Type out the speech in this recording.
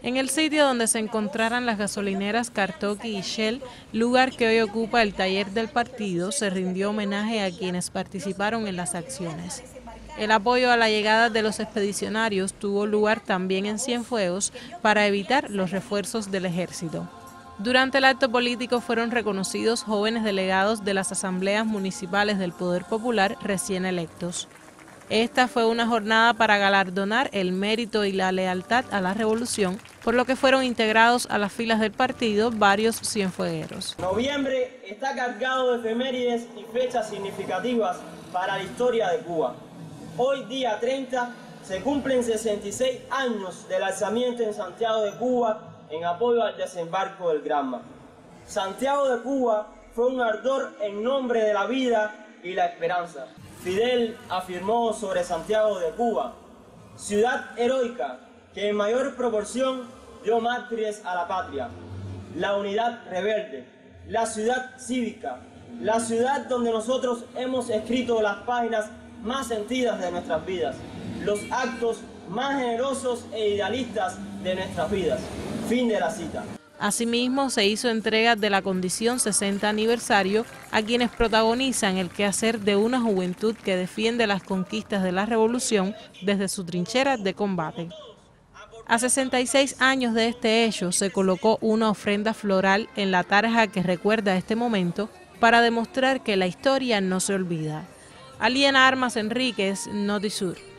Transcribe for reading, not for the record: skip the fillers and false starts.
En el sitio donde se encontraran las gasolineras Cartoki y Shell, lugar que hoy ocupa el taller del partido, se rindió homenaje a quienes participaron en las acciones. El apoyo a la llegada de los expedicionarios tuvo lugar también en Cienfuegos para evitar los refuerzos del ejército. Durante el acto político fueron reconocidos jóvenes delegados de las asambleas municipales del Poder Popular recién electos. Esta fue una jornada para galardonar el mérito y la lealtad a la revolución, por lo que fueron integrados a las filas del partido varios cienfuegueros. Noviembre está cargado de efemérides y fechas significativas para la historia de Cuba. Hoy, día 30, se cumplen 66 años del alzamiento en Santiago de Cuba en apoyo al desembarco del Granma. Santiago de Cuba fue un ardor en nombre de la vida y la esperanza. Fidel afirmó sobre Santiago de Cuba: ciudad heroica que en mayor proporción dio mártires a la patria, la unidad rebelde, la ciudad cívica, la ciudad donde nosotros hemos escrito las páginas más sentidas de nuestras vidas, los actos más generosos e idealistas de nuestras vidas. Fin de la cita. Asimismo, se hizo entrega de la condición 60 aniversario a quienes protagonizan el quehacer de una juventud que defiende las conquistas de la revolución desde su trinchera de combate. A 66 años de este hecho, se colocó una ofrenda floral en la tarja que recuerda este momento para demostrar que la historia no se olvida. Aliena Armas Enríquez, Notisur.